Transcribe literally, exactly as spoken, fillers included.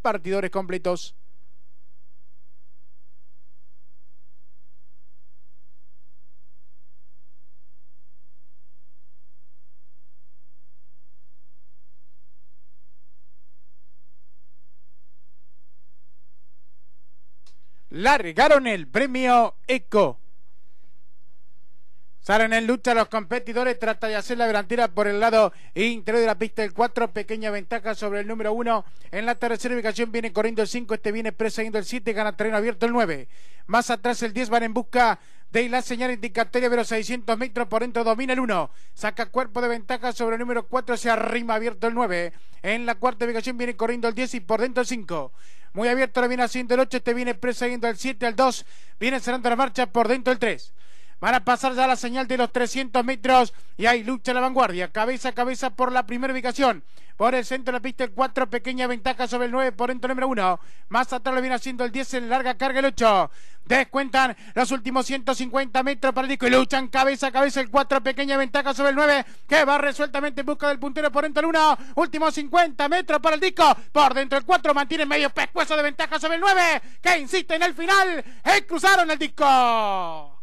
repartidores completos. Largaron el premio Eco. Salen en lucha los competidores, trata de hacer la delantera por el lado interior de la pista el cuatro, pequeña ventaja sobre el número uno. En la tercera ubicación viene corriendo el cinco, este viene persiguiendo el siete, gana terreno abierto el nueve. Más atrás el diez van en busca de la señal indicatoria de los seiscientos metros, por dentro domina el uno. Saca cuerpo de ventaja sobre el número cuatro, se arrima abierto el nueve. En la cuarta ubicación viene corriendo el diez y por dentro el cinco. Muy abierto lo viene haciendo el ocho, este viene persiguiendo el siete, al dos. Viene cerrando la marcha por dentro el tres. Van a pasar ya la señal de los trescientos metros y hay lucha a la vanguardia, cabeza a cabeza por la primera ubicación. Por el centro de la pista el cuatro, pequeña ventaja sobre el nueve, por dentro el número uno. Más atrás lo viene haciendo el diez, en larga carga el ocho. Descuentan los últimos ciento cincuenta metros para el disco y luchan cabeza a cabeza el cuatro, pequeña ventaja sobre el nueve, que va resueltamente en busca del puntero por dentro el uno. Últimos cincuenta metros para el disco, por dentro el cuatro, mantiene medio pescuezo de ventaja sobre el nueve, que insiste en el final, y cruzaron el disco.